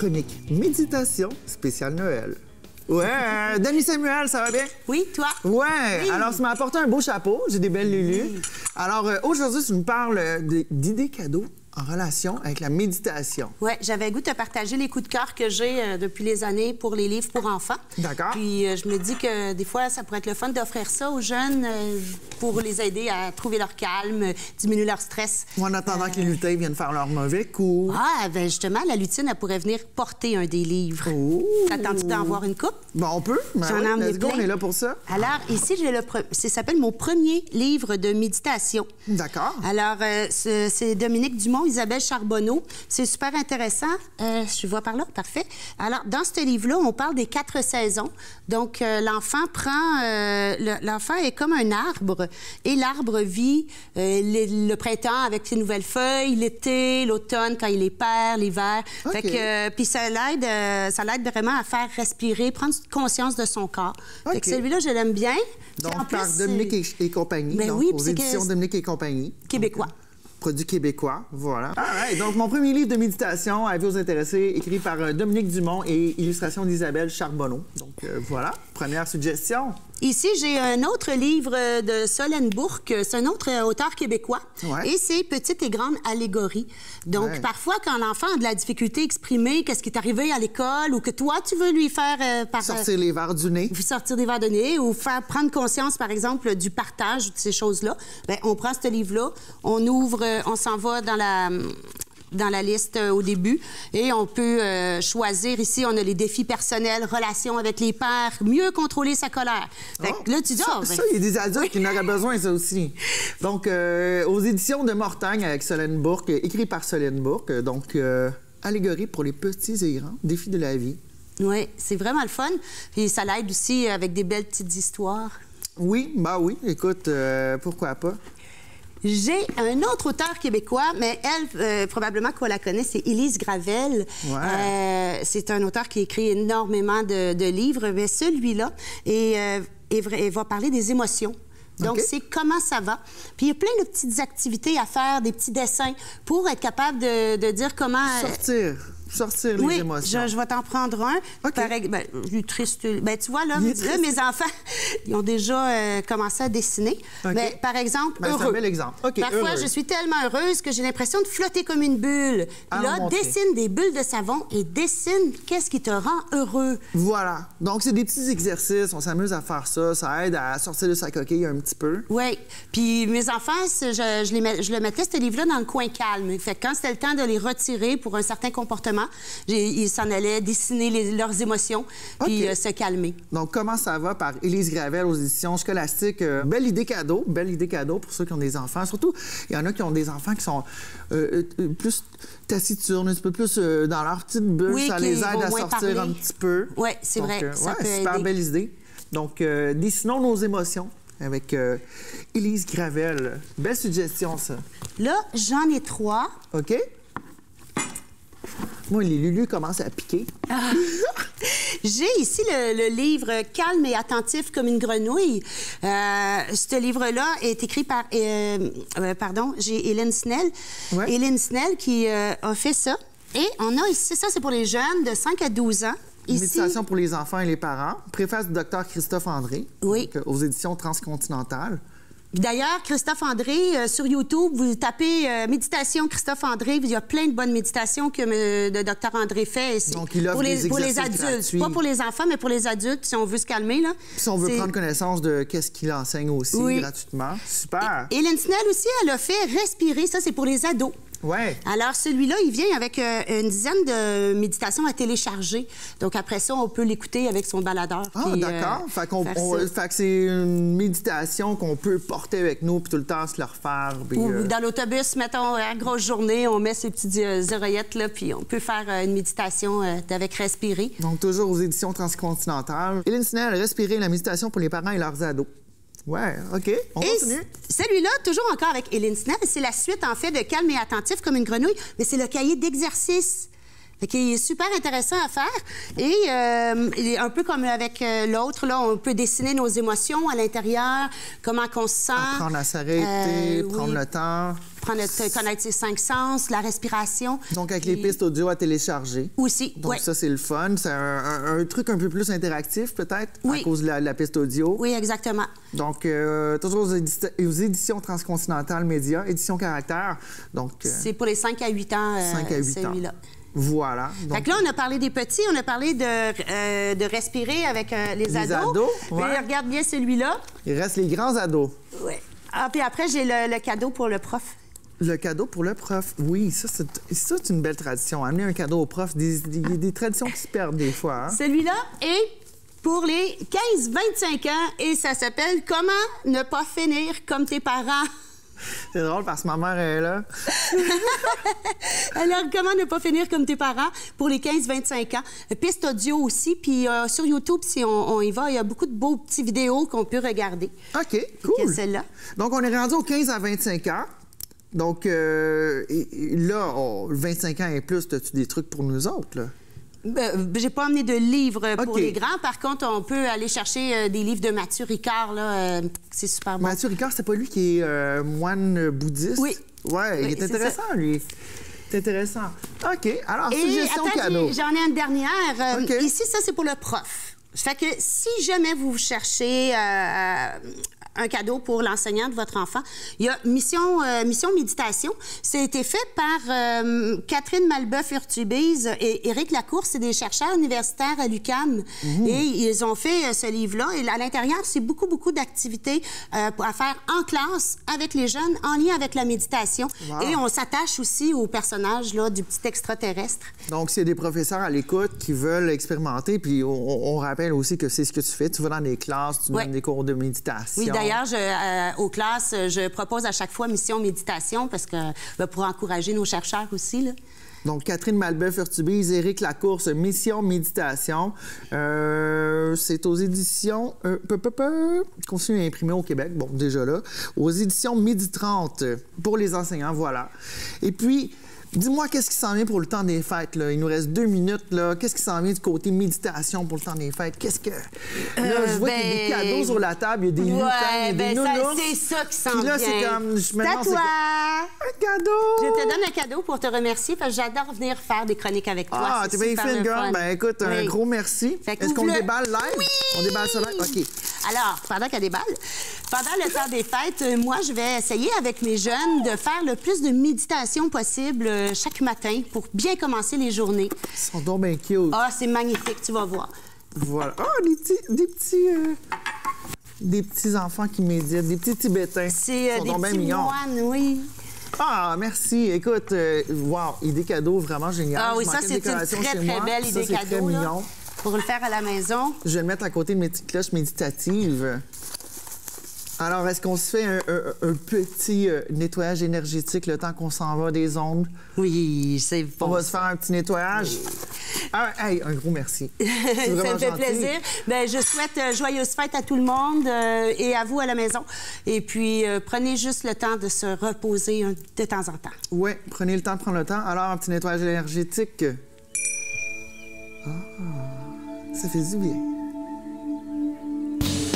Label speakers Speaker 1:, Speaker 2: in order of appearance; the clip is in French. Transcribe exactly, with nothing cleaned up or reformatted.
Speaker 1: chronique Méditation spéciale Noël. Ouais, euh, Dani Samuel, ça va bien?
Speaker 2: Oui, toi?
Speaker 1: Ouais,
Speaker 2: oui.
Speaker 1: Alors tu m'as apporté un beau chapeau, j'ai des belles lulus. Oui. Alors euh, aujourd'hui, tu nous parles d'idées cadeaux en relation avec la méditation.
Speaker 2: Oui, j'avais le goût de te partager les coups de cœur que j'ai euh, depuis les années pour les livres pour enfants.
Speaker 1: D'accord.
Speaker 2: Puis euh, je me dis que des fois, ça pourrait être le fun d'offrir ça aux jeunes euh, pour les aider à trouver leur calme, diminuer leur stress.
Speaker 1: Ou en attendant euh... que les lutins viennent faire leur mauvais coup.
Speaker 2: Ah, bien justement, la lutine, elle pourrait venir porter un des livres.
Speaker 1: Oh.
Speaker 2: T'attends-tu d'en voir une coupe?
Speaker 1: Bon, on peut. Ben
Speaker 2: J'en
Speaker 1: oui,
Speaker 2: ai emmené
Speaker 1: let's go,
Speaker 2: plein.
Speaker 1: on est là pour ça.
Speaker 2: Alors, ici, j'ai le pre... ça s'appelle mon premier livre de méditation.
Speaker 1: D'accord.
Speaker 2: Alors, euh, c'est Dominique Dumont, Isabelle Charbonneau. C'est super intéressant. Euh, je vois par là, parfait. Alors, dans ce livre-là, on parle des quatre saisons. Donc, euh, l'enfant prend... Euh, l'enfant est comme un arbre et l'arbre vit euh, le, le printemps avec ses nouvelles feuilles, l'été, l'automne quand il est perd, l'hiver.
Speaker 1: Okay.
Speaker 2: Fait que, euh, puis ça l'aide euh, ça l'aide vraiment à faire respirer, prendre conscience de son corps. Okay. Fait que celui-là, je l'aime bien.
Speaker 1: Donc, en par plus, Dominique et, et compagnie.
Speaker 2: Ben
Speaker 1: donc,
Speaker 2: oui,
Speaker 1: aux éditions que... Dominique et compagnie.
Speaker 2: Québécois.
Speaker 1: Donc, produit québécois, voilà. Right. Donc, mon premier livre de méditation, à vous intéresser, écrit par euh, Dominique Dumont et illustration d'Isabelle Charbonneau. Donc, euh, voilà, première suggestion.
Speaker 2: Ici, j'ai un autre livre de Solène Bourque. C'est un autre auteur québécois.
Speaker 1: Ouais.
Speaker 2: Et c'est Petite et grande allégorie. Donc, ouais. parfois, quand l'enfant a de la difficulté à exprimer qu'est-ce qui est arrivé à l'école ou que toi, tu veux lui faire... Euh, par,
Speaker 1: sortir les verres du nez.
Speaker 2: Sortir des verres de nez ou faire prendre conscience, par exemple, du partage de ces choses-là. Bien, on prend ce livre-là, on ouvre, on s'en va dans la... dans la liste euh, au début. Et on peut euh, choisir ici, on a les défis personnels, relations avec les pairs, mieux contrôler sa colère. Fait
Speaker 1: oh,
Speaker 2: que là, tu dis...
Speaker 1: Ça,
Speaker 2: oh, ben...
Speaker 1: ça, il y a des adultes qui en auraient besoin, ça aussi. Donc, euh, aux éditions de Mortagne avec Solène Bourque, écrit par Solène Bourque. Donc, euh, allégorie pour les petits et grands, défis de la vie.
Speaker 2: Oui, c'est vraiment le fun. Puis ça l'aide aussi avec des belles petites histoires.
Speaker 1: Oui, bah oui. Écoute, euh, pourquoi pas?
Speaker 2: J'ai un autre auteur québécois, mais elle, euh, probablement qu'on la connaît, c'est Élise Gravel.
Speaker 1: Ouais.
Speaker 2: Euh, c'est un auteur qui écrit énormément de, de livres, mais celui-là et, euh, et, et va parler des émotions. Donc, okay. c'est comment ça va. Puis, il y a plein de petites activités à faire, des petits dessins pour être capable de, de dire comment...
Speaker 1: Sortir. Sortir les
Speaker 2: oui,
Speaker 1: émotions.
Speaker 2: Oui, je, je vais t'en prendre un.
Speaker 1: OK.
Speaker 2: Pareil, ben, je suis triste. Ben, tu vois, là, là mes enfants, ils ont déjà euh, commencé à dessiner. Okay. Mais, par exemple,
Speaker 1: ben,
Speaker 2: heureux.
Speaker 1: C'est un bel exemple. Okay,
Speaker 2: Parfois,
Speaker 1: heureux.
Speaker 2: je suis tellement heureuse que j'ai l'impression de flotter comme une bulle.
Speaker 1: À
Speaker 2: là, dessine des bulles de savon et dessine qu'est-ce qui te rend heureux.
Speaker 1: Voilà. Donc, c'est des petits exercices. On s'amuse à faire ça. Ça aide à sortir de sa coquille un petit peu.
Speaker 2: Oui. Puis, mes enfants, je, je, les met, je le mettais, ce livre-là, dans le coin calme. Fait que quand c'était le temps de les retirer pour un certain comportement, ils s'en allaient dessiner les, leurs émotions puis okay. euh, se calmer.
Speaker 1: Donc, comment ça va par Élise Gravel aux éditions Scolastiques. Euh, belle idée cadeau, belle idée cadeau pour ceux qui ont des enfants. Surtout, il y en a qui ont des enfants qui sont euh, euh, plus taciturnes, un petit peu plus euh, dans leur petite bulle.
Speaker 2: Oui,
Speaker 1: ça les aide à sortir
Speaker 2: parler.
Speaker 1: un petit peu.
Speaker 2: Oui, c'est vrai.
Speaker 1: Euh,
Speaker 2: ça
Speaker 1: ouais,
Speaker 2: peut
Speaker 1: super
Speaker 2: aider.
Speaker 1: belle idée. Donc, euh, dessinons nos émotions avec euh, Élise Gravel. Belle suggestion, ça.
Speaker 2: Là, j'en ai trois.
Speaker 1: OK. Moi, les lulus commencent à piquer.
Speaker 2: Ah. J'ai ici le, le livre « Calme et attentif comme une grenouille ». Euh, ce livre-là est écrit par... Euh, euh, pardon, j'ai Hélène Snell.
Speaker 1: Ouais.
Speaker 2: Hélène Snell qui euh, a fait ça. Et on a ici, ça, c'est pour les jeunes de cinq à douze ans. Ici...
Speaker 1: Méditation pour les enfants et les parents. Préface du docteur Christophe André.
Speaker 2: Oui.
Speaker 1: Donc, aux éditions Transcontinentales.
Speaker 2: D'ailleurs, Christophe André, euh, sur YouTube, vous tapez euh, méditation Christophe André, il y a plein de bonnes méditations que euh, le docteur André fait.
Speaker 1: Donc, il offre
Speaker 2: pour les,
Speaker 1: des
Speaker 2: pour les
Speaker 1: exercices
Speaker 2: adultes,
Speaker 1: gratuits.
Speaker 2: Pas pour les enfants, mais pour les adultes, si on veut se calmer. Là.
Speaker 1: Si on veut prendre connaissance de qu'est-ce qu'il enseigne aussi, oui. gratuitement. Super.
Speaker 2: Et, Hélène Snell aussi, elle a fait respirer. Ça, c'est pour les ados.
Speaker 1: Ouais.
Speaker 2: Alors, celui-là, il vient avec euh, une dizaine de méditations à télécharger. Donc, après ça, on peut l'écouter avec son baladeur.
Speaker 1: Ah, d'accord. Euh, fait, qu'on, on, fait que c'est une méditation qu'on peut porter avec nous puis tout le temps se le refaire. Puis,
Speaker 2: Ou
Speaker 1: euh...
Speaker 2: dans l'autobus, mettons, à grosse journée, on met ces petites euh, oreillettes, là, puis on peut faire euh, une méditation euh, avec respirer.
Speaker 1: Donc, toujours aux éditions Transcontinentales. Hélène Snell, respirer, la méditation pour les parents et leurs ados. Ouais, OK. On
Speaker 2: et
Speaker 1: continue.
Speaker 2: Celui-là, toujours encore avec Hélène Snell, c'est la suite, en fait, de Calme et attentif comme une grenouille, mais c'est le cahier d'exercice. Fait qu'il est super intéressant à faire. Et euh, il est un peu comme avec euh, l'autre, là, on peut dessiner nos émotions à l'intérieur, comment qu'on se sent.
Speaker 1: Apprendre à s'arrêter,
Speaker 2: Euh,
Speaker 1: prendre
Speaker 2: oui.
Speaker 1: le temps.
Speaker 2: Prendre, connaître ses cinq sens, la respiration.
Speaker 1: Donc, avec les
Speaker 2: Puis-
Speaker 1: pistes audio à télécharger.
Speaker 2: Aussi,
Speaker 1: Donc,
Speaker 2: ouais.
Speaker 1: ça, c'est le fun. C'est un, un- un truc un peu plus interactif, peut-être,
Speaker 2: Oui.
Speaker 1: à cause de la, la piste audio.
Speaker 2: Oui, exactement.
Speaker 1: Donc, euh, toujours aux, édi- aux éditions Transcontinentales Média, édition Caractère. Donc, euh,
Speaker 2: C'est pour les cinq à huit ans, euh,
Speaker 1: cinq à huit ans.
Speaker 2: celui-là.
Speaker 1: Voilà. Donc,
Speaker 2: Fait que là, on a parlé des petits, on a parlé de, euh, de respirer avec euh, les,
Speaker 1: Les
Speaker 2: ados.
Speaker 1: ados,
Speaker 2: Puis,
Speaker 1: ouais.
Speaker 2: regarde bien celui-là.
Speaker 1: il reste les grands ados.
Speaker 2: Ouais. Ah, puis après, j'ai le, le cadeau pour le prof.
Speaker 1: Le cadeau pour le prof. Oui, ça, c'est ça, c'est une belle tradition. Amener un cadeau au prof, des, des, des traditions qui se perdent des fois. Hein?
Speaker 2: Celui-là est pour les quinze vingt-cinq ans et ça s'appelle « Comment ne pas finir comme tes parents ».
Speaker 1: C'est drôle parce que ma mère est là.
Speaker 2: Alors, comment ne pas finir comme tes parents pour les quinze vingt-cinq ans? Piste audio aussi, puis euh, sur YouTube, si on, on y va, il y a beaucoup de beaux petits vidéos qu'on peut regarder.
Speaker 1: OK, cool.
Speaker 2: Celle-là.
Speaker 1: Donc, on est rendu aux quinze à vingt-cinq ans. Donc, euh, et- et là, on- vingt-cinq ans et plus, as-tu des trucs pour nous autres, là?
Speaker 2: Euh, j'ai pas emmené de livres pour
Speaker 1: OK.
Speaker 2: les grands. Par contre, on peut aller chercher euh, des livres de Mathieu Ricard. Là, euh, c'est super bon.
Speaker 1: Mathieu Ricard, c'est pas lui qui est euh, moine bouddhiste?
Speaker 2: Oui.
Speaker 1: Ouais, il
Speaker 2: Oui,
Speaker 1: est
Speaker 2: c'est
Speaker 1: intéressant, lui. C'est intéressant. OK, alors,
Speaker 2: Et
Speaker 1: suggestion
Speaker 2: attends,
Speaker 1: cadeau.
Speaker 2: j'ai- j'en ai une dernière. Euh,
Speaker 1: OK.
Speaker 2: Ici, ça, c'est pour le prof. Fait que si jamais vous cherchez euh, un cadeau pour l'enseignant de votre enfant, il y a Mission, euh, Mission Méditation. Ça a été fait par euh, Catherine Malbeuf-Urtubise et Éric Lacour. C'est des chercheurs universitaires à l'U Q A M. Et ils ont fait euh, ce livre-là. Et à l'intérieur, c'est beaucoup, beaucoup d'activités euh, pour- à faire en classe avec les jeunes en lien avec la méditation.
Speaker 1: Wow.
Speaker 2: Et on s'attache aussi au personnage là, du petit extraterrestre.
Speaker 1: Donc, c'est des professeurs à l'écoute qui veulent expérimenter, puis on, on rappelle aussi que c'est ce que tu fais. Tu vas dans des classes, tu
Speaker 2: Ouais.
Speaker 1: donnes des cours de méditation.
Speaker 2: Oui, d'ailleurs, je, euh, aux classes, je propose à chaque fois Mission Méditation parce que ben, pour encourager nos chercheurs aussi. Là.
Speaker 1: Donc, Catherine Malbeuf-Urtubise, Éric Lacourse, Mission Méditation. Euh, c'est aux éditions... Euh, peu, peu, peu, continue à imprimer au Québec, bon, déjà là. Aux éditions Midi trente, pour les enseignants, voilà. Et puis... Dis-moi, qu'est-ce qui s'en vient pour le temps des fêtes, là? Il nous reste deux minutes, là. Qu'est-ce qui s'en vient du côté méditation pour le temps des fêtes? Qu'est-ce que... Là, je vois
Speaker 2: ben,
Speaker 1: qu'il y a des cadeaux sur la table, il y a des lutins, il y a
Speaker 2: ben
Speaker 1: des
Speaker 2: ça,
Speaker 1: nounours.
Speaker 2: c'est ça qui s'en
Speaker 1: Puis là,
Speaker 2: vient.
Speaker 1: c'est comme... Je me
Speaker 2: C'est à
Speaker 1: demande, c'est
Speaker 2: toi!
Speaker 1: quoi? Un cadeau!
Speaker 2: Je te donne un cadeau pour te remercier parce que j'adore venir faire des chroniques avec toi.
Speaker 1: Ah,
Speaker 2: C'est
Speaker 1: t'es bien
Speaker 2: super
Speaker 1: fine,
Speaker 2: le
Speaker 1: girl.
Speaker 2: fun.
Speaker 1: Ben écoute, un
Speaker 2: Oui.
Speaker 1: gros merci.
Speaker 2: Fait
Speaker 1: Est-ce qu'on
Speaker 2: qu'ouvre-le.
Speaker 1: déballe live?
Speaker 2: Oui!
Speaker 1: On déballe ça live? OK.
Speaker 2: Alors, pendant qu'elle déballe, pendant le temps des fêtes, euh, moi, je vais essayer avec mes jeunes de faire le plus de méditation possible euh, chaque matin pour bien commencer les journées.
Speaker 1: Ils sont donc bien cute.
Speaker 2: Ah, c'est magnifique, tu vas voir.
Speaker 1: Voilà. Ah, des petits... Des petits, euh, des petits enfants qui méditent, des petits Tibétains.
Speaker 2: C'est
Speaker 1: Ils
Speaker 2: euh,
Speaker 1: sont
Speaker 2: des
Speaker 1: donc bien
Speaker 2: petits
Speaker 1: mignons.
Speaker 2: moines, oui.
Speaker 1: Ah, merci. Écoute, euh, wow, idée cadeau vraiment génial.
Speaker 2: Ah oui,
Speaker 1: Je
Speaker 2: ça,
Speaker 1: manquais de
Speaker 2: c'est une
Speaker 1: décoration
Speaker 2: très,
Speaker 1: chez
Speaker 2: très
Speaker 1: moi.
Speaker 2: belle
Speaker 1: Ça,
Speaker 2: idée
Speaker 1: c'est très
Speaker 2: cadeau, là,
Speaker 1: mignon.
Speaker 2: pour le faire à la maison.
Speaker 1: Je vais le mettre à côté de mes petites cloches méditatives. Alors, est-ce qu'on se fait un, un- un petit euh, nettoyage énergétique le temps qu'on s'en va des ondes?
Speaker 2: Oui, c'est
Speaker 1: On
Speaker 2: bon.
Speaker 1: va se faire un petit nettoyage? Ah, hey, un gros merci. C'est
Speaker 2: Ça
Speaker 1: vraiment
Speaker 2: me fait
Speaker 1: gentil.
Speaker 2: plaisir. Ben, je souhaite euh, joyeuses fêtes à tout le monde euh, et à vous à la maison. Et puis, euh, prenez juste le temps de se reposer hein, de temps en temps.
Speaker 1: Oui, prenez le temps de prendre le temps. Alors, un petit nettoyage énergétique. Ah, ça fait du bien.